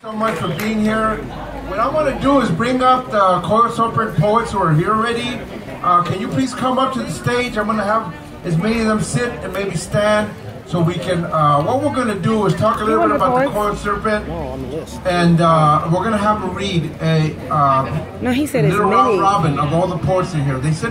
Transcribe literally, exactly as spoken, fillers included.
So much for being here. What I want to do is bring up the Coil Serpent poets who are here already. Uh, can you please come up to the stage? I'm going to have as many of them sit and maybe stand so we can, uh, what we're going to do is talk a little bit about the Coil Serpent. And uh, we're going to have them read a uh, no, he said little it's round many. robin of all the poets in here. They said